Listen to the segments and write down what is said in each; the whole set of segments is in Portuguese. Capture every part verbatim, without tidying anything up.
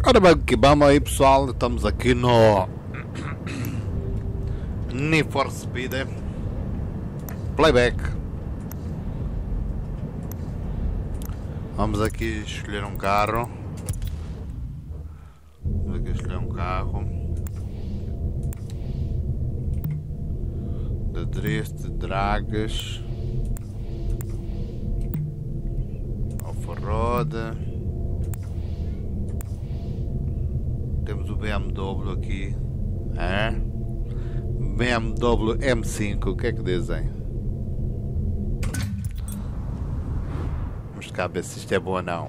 Ora bem, que vamos aí pessoal, estamos aqui no Need for Speed Playback. Vamos aqui escolher um carro. Vamos aqui escolher um carro de drift, de dragas, off-road. Temos o B M W aqui, é? B M W M cinco, o que é que dizem? Vamos cá ver se isto é bom ou não.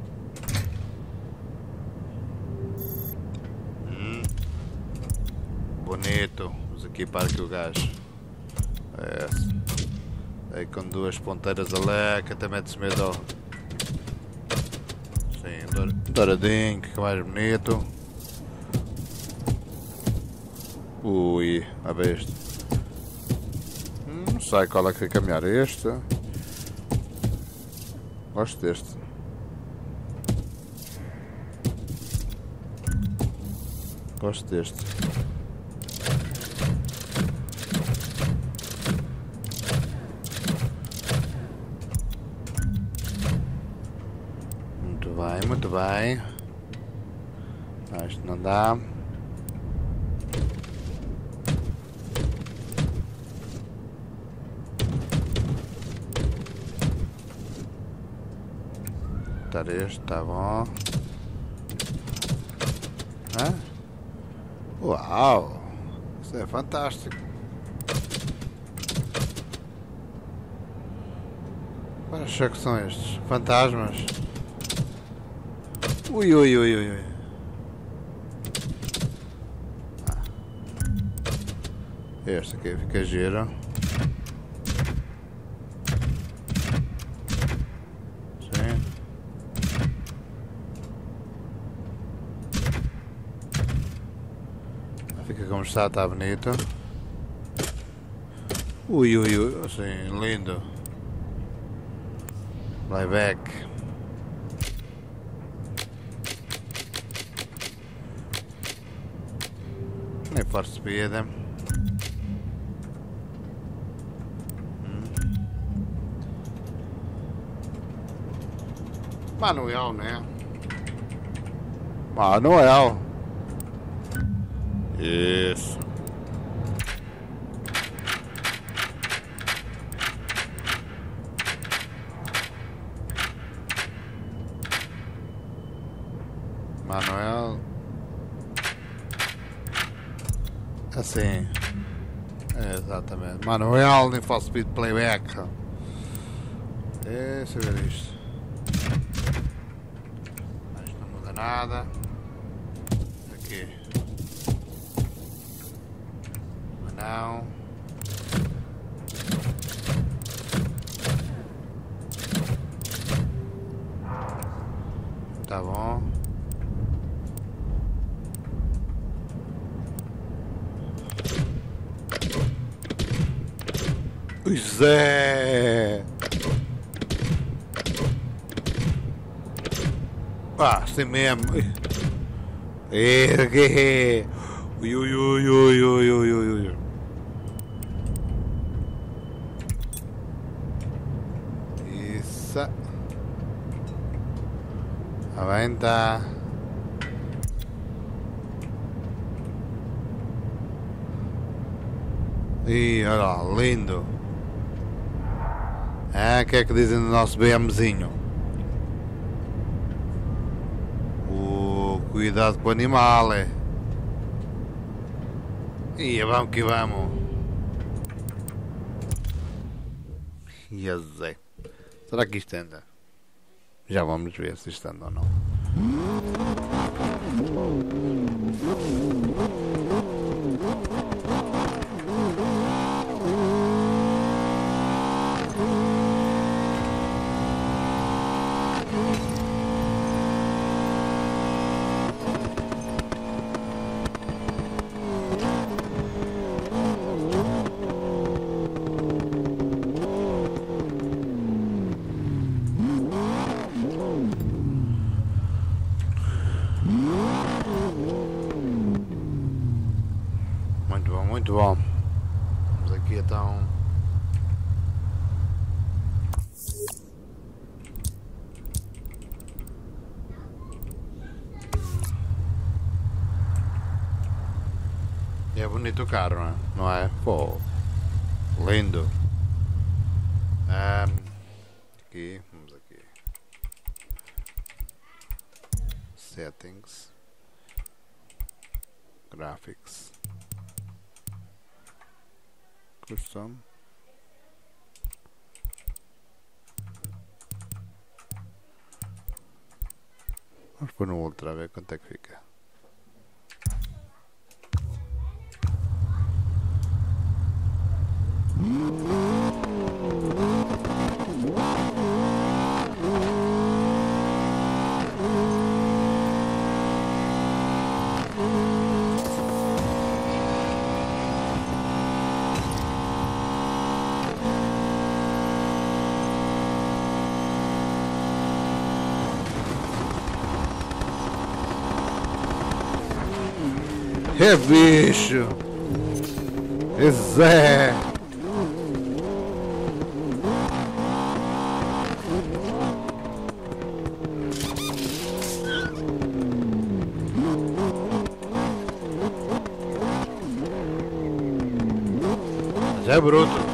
Hum. Bonito, vamos aqui para aqui o gajo. É. Aí com duas ponteiras ali, que até mete-se medo. Sim, douradinho, que é mais bonito. Ui, a ver este. Hum, não sei qual é que vai caminhar. Este. Gosto deste. Gosto deste. Muito bem, muito bem. Ah, isto não dá. Este, tá bom. Hã? Uau! Isso é fantástico. Quais achar que são estes? Fantasmas? Ui, ui, ui, ui, ui. Ah. Este aqui fica giro. Fica como está, está bonito. Ui, ui, ui, assim, lindo. Playback. Nem for Speed. Hum. Manuel, né? Manuel. Isso. Manuel. Assim. É, exatamente. Manuel Need for Speed Playback. Deixa eu ver isto. Mas não muda nada. Aqui. Não. Tá bom. Pois é. Ah, assim mesmo. Ergue. Ui, ui, ui, ui, ui, ui, ui. Isso. Aumenta. Ih, olha lá, lindo. Ah, o que é que dizem do nosso BMzinho? O cuidado com o animal, é. E vamos que vamos. Yes, é. Será que isto anda? Já vamos ver se isto anda ou não. Muito bom, muito bom. Vamos aqui então. E é bonito o carro, não é? Não é? Pô, lindo. Um, aqui, vamos aqui. Settings. Graphics. Custom. Vamos pôr no Ultra a ver quanto é que fica. É bicho! É Zé! Zé bruto!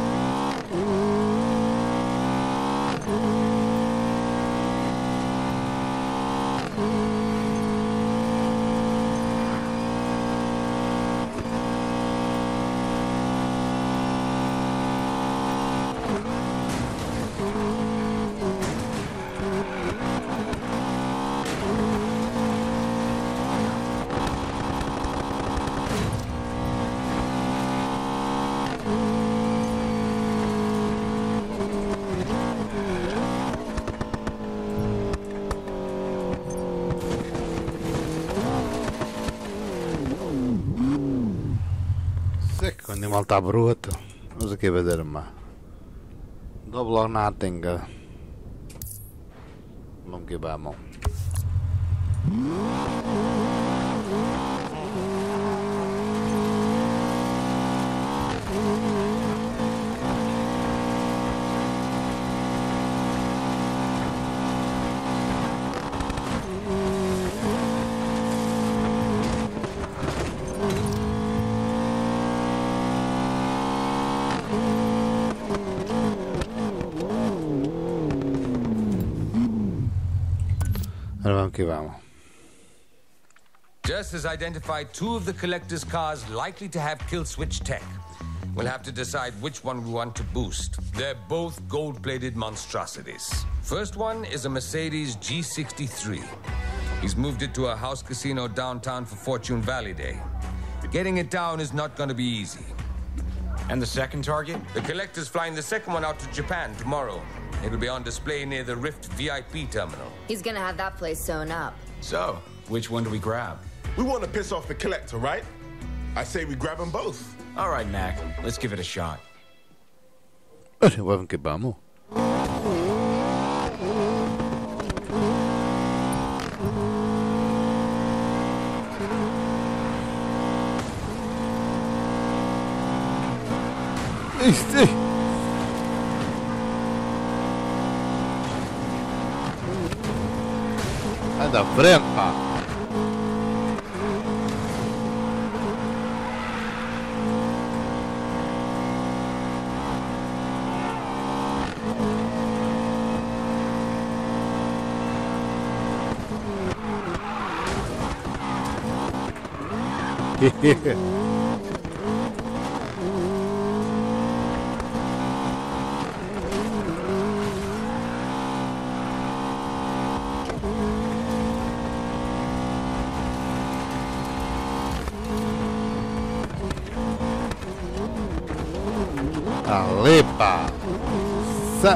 O animal está bruto. Vamos aqui ver uma double or nothing. Vamos que vamos. Vamos que vamos. Jess has identified two of the collector's cars likely to have kill switch tech. We'll have to decide which one we want to boost. They're both gold-plated monstrosities. First one is a Mercedes G sixty-three. He's moved it to a house casino downtown for Fortune Valley Day. Getting it down is not going to be easy. And the second target? The collector's flying the second one out to Japan tomorrow. It'll be on display near the Rift V I P terminal. He's gonna have that place sewn up. So, which one do we grab? We want to piss off the collector, right? I say we grab them both. All right, Mac. Let's give it a shot. Vamos que vamos. Este. Sai da frente, pá. Alepa. Sa.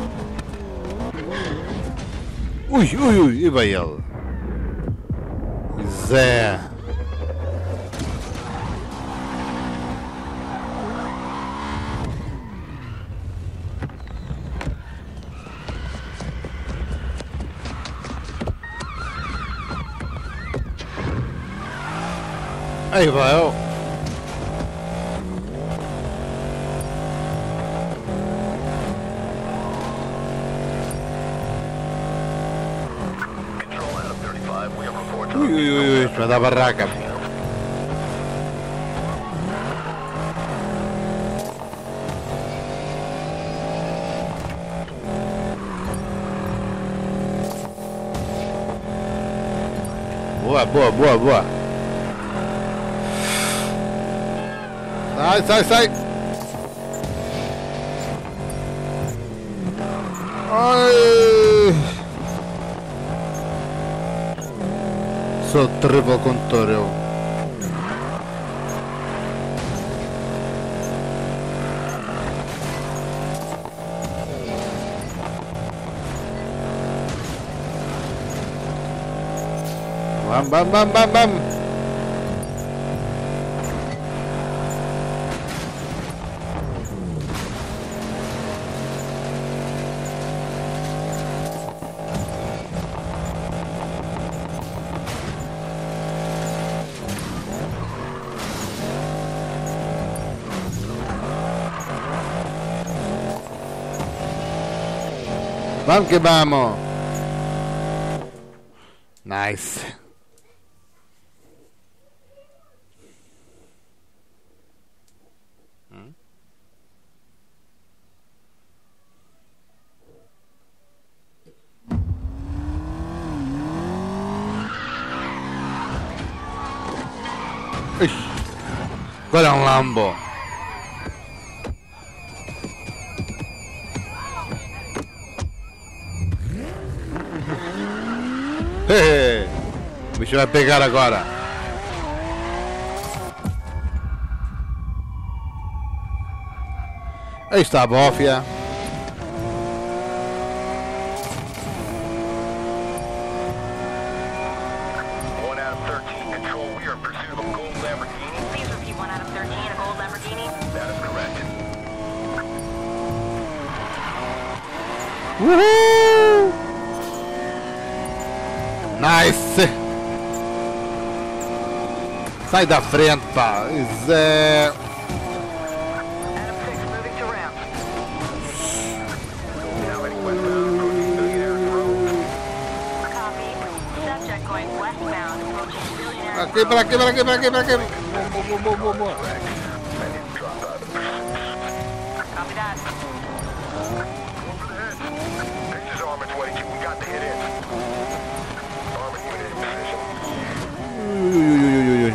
Ui, ui, ui, e vai ele. Zé. Aí vai, ó. Ui, ui, ui, ui, da barraca. Boa, boa, boa, boa. Sai, sai, sai. Ai. Sou terrível condutor, eu. Vamos, vamos, vamos, vamos, vamos. Vamos que vamos. Nice. Hmm? Ixi, agora é um Lambo. O bicho vai pegar agora. Aí está a bófia. one out of thirteen, control. We are in pursuit of a gold Lamborghini. Please repeat one out of thirteen, a gold Lamborghini. That is correct. Uhul! Nice! Sai da frente, pá! Zé! Adam six, moving to ramp. Now heading westbound, approaching Billionaires Road. Copy. Subject going westbound, approaching Billionaires Aqui, pra aqui, pra aqui, pra aqui, pra aqui! Boa, boa, boa, boa! I didn't drop out of pursuit. Copy that. Over the head. This is Armor twenty-two. We got the hit in. Armor unit in position. Ui, ui, ui, ui, ui.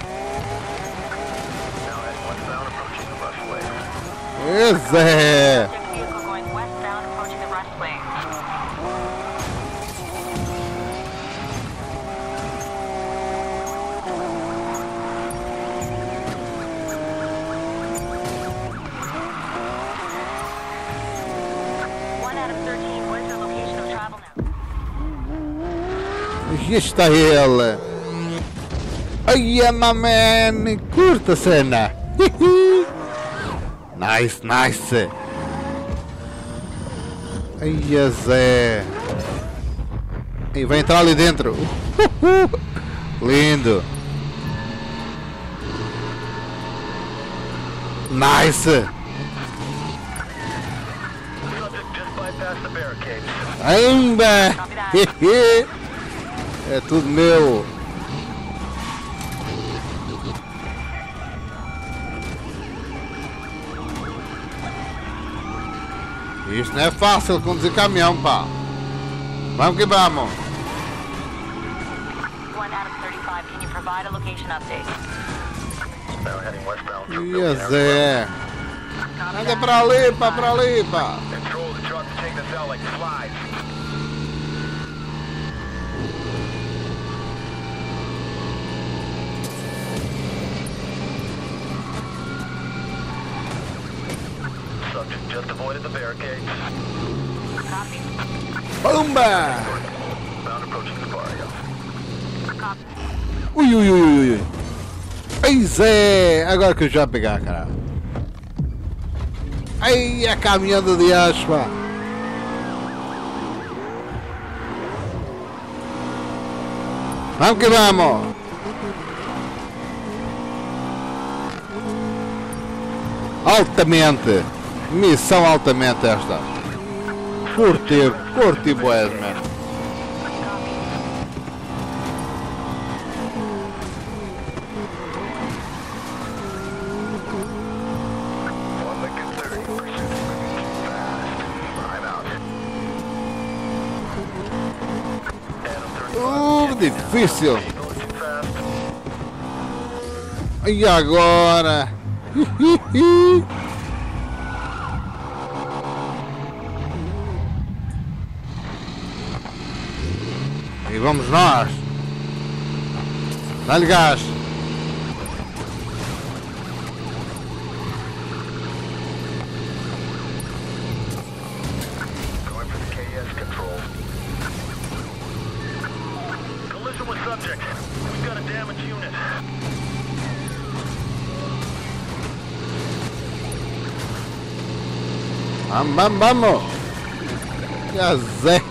Now heading westbound, approaching the Rustway. Ê, Zé! Subject vehicle going westbound, approaching the Rustway. one out of thirteen, where's the location of travel now? Aqui está ele! Ai, man! Curta a cena! Nice, nice! Ai, Zé! E vai entrar ali dentro! Lindo! Nice! Subject just bypassed the barricades. Ainda! É tudo meu! Isto não é fácil conduzir caminhão, pá! Vamos que vamos! one out of thirty-five, can you provide a location update? Now heading westbound through Ia Billionaires Zé! Copy Anda that. pra ali, pá, pra ali, pá! Road. Control the truck to take this out like flies. Subject just avoided the barricades. Copy. Pumba! Bound approaching the barrio. Copy. Ui, ui, ui, ui, ui. Pois é, agora que eu já pegar, cara. Ai, a caminhada de aspa. Vamos que vamos. Altamente. Missão altamente esta. Curti, curti boas, mano. Uh, difícil. E agora? E vamos nós. Dá-lhe gás. Going for the K S control. Collision with subject. We've got a damaged unit. Vamos, vamos, vamos. Já Zé.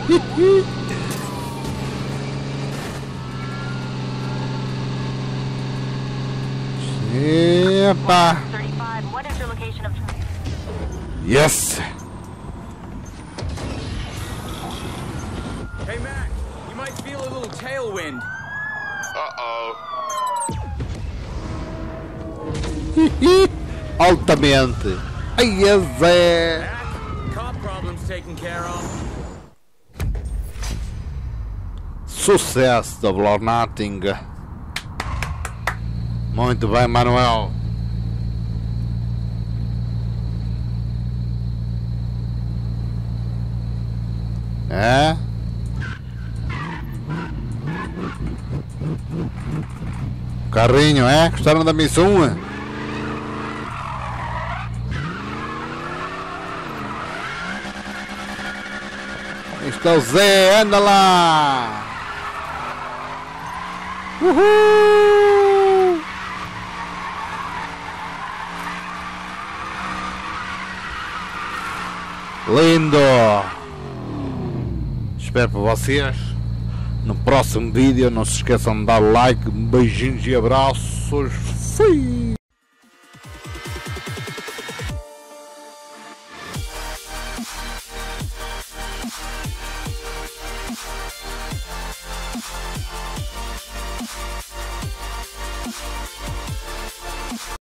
Epa. thirty-five, what is your location of... Yes. Hey, Mac, you might feel a little tailwind. Uh-oh. Altamente. Ai, é Zé. Mac, cop problems taken care of. Sucesso da Blornating. Muito bem, Manuel. É? Carrinho, é? Gostaram da missão? Está o Zé, anda lá! Uhul! Lindo! Espero por vocês no próximo vídeo. Não se esqueçam de dar like, beijinhos e abraços. Fui!